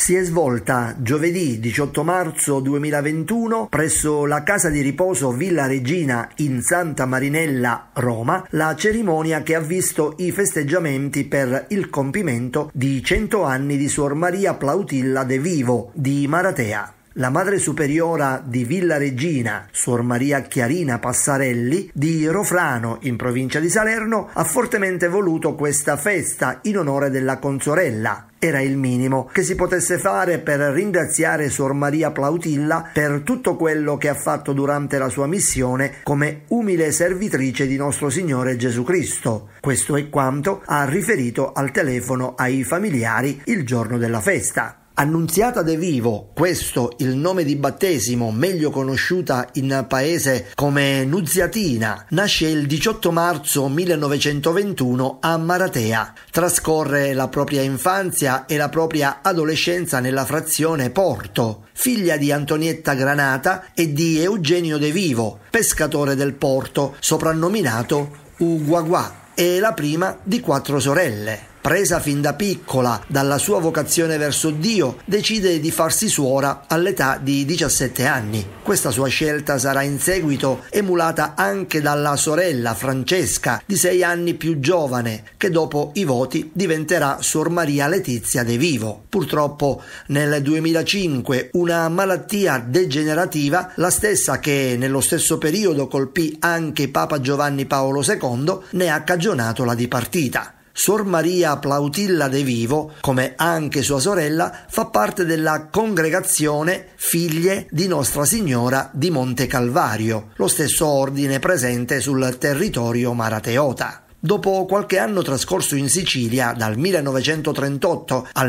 Si è svolta giovedì 18 marzo 2021 presso la casa di riposo Villa Regina in Santa Marinella, Roma, la cerimonia che ha visto i festeggiamenti per il compimento di 100 anni di Suor Maria Plautilla de Vivo di Maratea. La Madre Superiora di Villa Regina, Suor Maria Chiarina Passarelli, di Rofrano, in provincia di Salerno, ha fortemente voluto questa festa in onore della consorella. Era il minimo che si potesse fare per ringraziare Suor Maria Plautilla per tutto quello che ha fatto durante la sua missione come umile servitrice di nostro Signore Gesù Cristo. Questo è quanto ha riferito al telefono ai familiari il giorno della festa. Annunziata de Vivo, questo il nome di battesimo, meglio conosciuta in paese come Nunziatina, nasce il 18 marzo 1921 a Maratea. Trascorre la propria infanzia e la propria adolescenza nella frazione Porto, figlia di Antonietta Granata e di Eugenio de Vivo, pescatore del porto, soprannominato Uguaguà. È la prima di 4 sorelle. Presa fin da piccola dalla sua vocazione verso Dio, decide di farsi suora all'età di 17 anni. Questa sua scelta sarà in seguito emulata anche dalla sorella Francesca, di 6 anni più giovane, che dopo i voti diventerà Suor Maria Letizia de Vivo. Purtroppo nel 2005 una malattia degenerativa, la stessa che nello stesso periodo colpì anche Papa Giovanni Paolo II, ne ha cagionato la dipartita. Suor Maria Plautilla de Vivo, come anche sua sorella, fa parte della congregazione Figlie di Nostra Signora di Monte Calvario, lo stesso ordine presente sul territorio marateota. Dopo qualche anno trascorso in Sicilia, dal 1938 al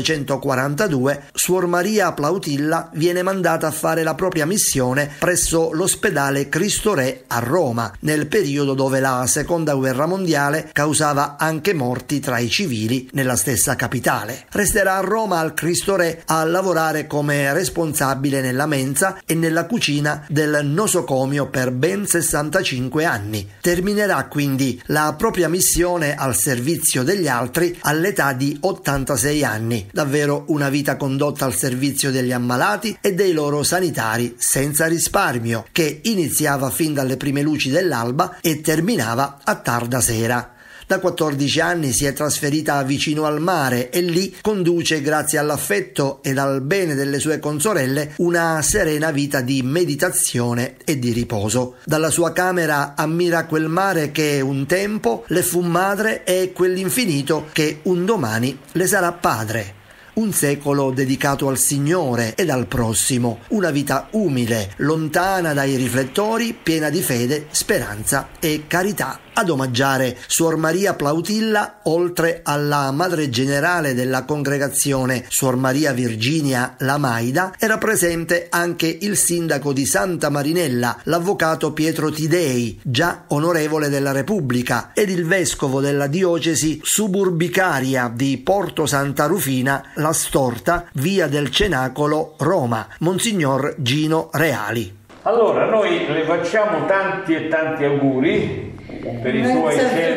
1942, Suor Maria Plautilla viene mandata a fare la propria missione presso l'ospedale Cristo Re a Roma, nel periodo dove la Seconda Guerra Mondiale causava anche morti tra i civili nella stessa capitale. Resterà a Roma al Cristo Re a lavorare come responsabile nella mensa e nella cucina del nosocomio per ben 65 anni. Terminerà quindi la propria missione al servizio degli altri all'età di 86 anni, davvero una vita condotta al servizio degli ammalati e dei loro sanitari senza risparmio, che iniziava fin dalle prime luci dell'alba e terminava a tarda sera. Da 14 anni si è trasferita vicino al mare e lì conduce, grazie all'affetto ed al bene delle sue consorelle, una serena vita di meditazione e di riposo. Dalla sua camera ammira quel mare che un tempo le fu madre e quell'infinito che un domani le sarà padre. Un secolo dedicato al Signore ed al prossimo, una vita umile, lontana dai riflettori, piena di fede, speranza e carità. Ad omaggiare Suor Maria Plautilla, oltre alla madre generale della congregazione, Suor Maria Virginia Lamaida, era presente anche il sindaco di Santa Marinella, l'avvocato Pietro Tidei, già onorevole della Repubblica, ed il vescovo della diocesi suburbicaria di Porto Santa Rufina, La Storta, via del Cenacolo, Roma, Monsignor Gino Reali. Allora, noi le facciamo tanti e tanti auguri per i suoi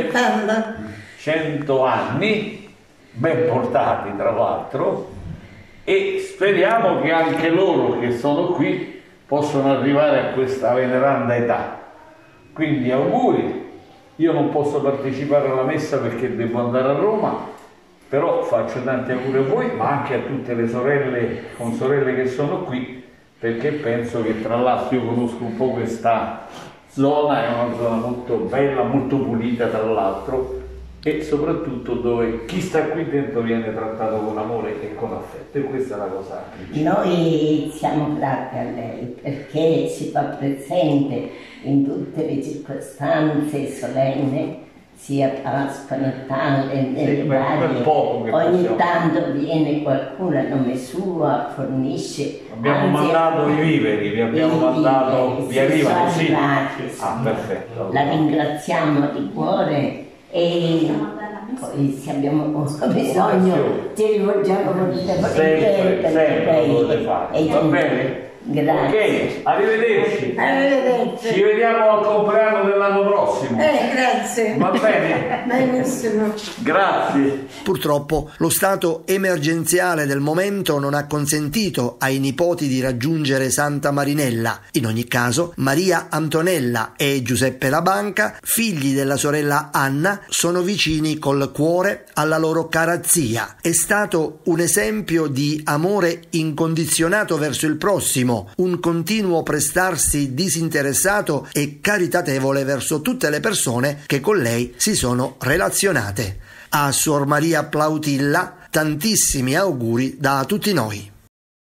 100 anni, ben portati tra l'altro, e speriamo che anche loro che sono qui possano arrivare a questa veneranda età. Quindi auguri. Io non posso partecipare alla messa perché devo andare a Roma, però faccio tanti auguri a voi, ma anche a tutte le sorelle, consorelle che sono qui, perché penso che, tra l'altro, io conosco un po' questa zona, è una zona molto bella, molto pulita tra l'altro, e soprattutto dove chi sta qui dentro viene trattato con amore e con affetto, e questa è la cosa principale. Noi siamo grati a lei perché si fa presente in tutte le circostanze solenni, sia Pasqua, Natale, ogni tanto viene qualcuno a nome suo, fornisce. Abbiamo mandato i viveri, vi abbiamo mandato, vi arrivano, sì? Ah, perfetto. La ringraziamo di cuore e poi se abbiamo bisogno ci rivolgiamo con sempre, sempre, va bene? Grazie. Ok, arrivederci. Arrivederci. Ci vediamo al compleanno dell'anno prossimo. Grazie. Va bene? Benissimo. Grazie. Purtroppo lo stato emergenziale del momento non ha consentito ai nipoti di raggiungere Santa Marinella. In ogni caso, Maria Antonella e Giuseppe Labanca, figli della sorella Anna, sono vicini col cuore alla loro cara zia. È stato un esempio di amore incondizionato verso il prossimo, un continuo prestarsi disinteressato e caritatevole verso tutte le persone che con lei si sono relazionate. A Suor Maria Plautilla tantissimi auguri da tutti noi.